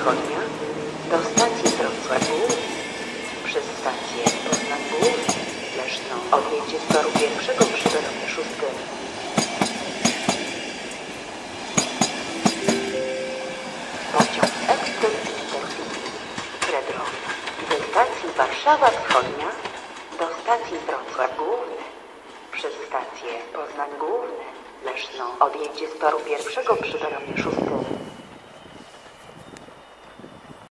Wschodnia do stacji Wrocław Główny przez stację Poznań Główny, Leszno. Odjeździe z toru pierwszego przy peronie 6. Pociąg ekspres Intercity Fredrok ze stacji Warszawa Wschodnia do stacji Wrocław Główny przez stację Poznań Główny, Leszno. Odjeździe z toru pierwszego przy peronie 6.